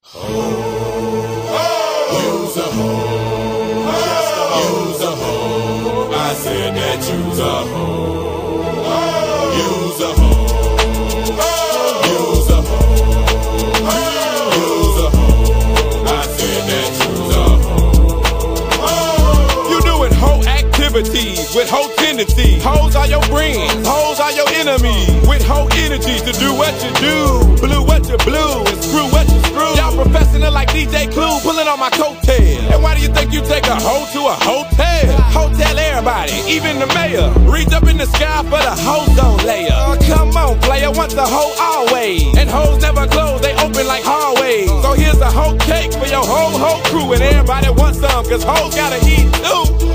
You's a hoe. You's a hoe. I said that you's a hoe. You's a hoe. You's a hoe. You's a hoe. I said that you's a hoe. You doing hoe activities with hoe tendencies. Hoes are your friends, hoes are your enemies. With hoe energy to do what you do, blue what you blue, and screw what you screw. Y'all professional like DJ Clue, pulling on my coattail. And why do you think you take a hoe to a hotel? Hotel everybody, even the mayor. Reach up in the sky for the ozone layer. Come on, player, once a hoe, always. And hoes never close, they open like hallways. So here's a hoe cake for your whole crew, and everybody wants some, cause hoes gotta eat too.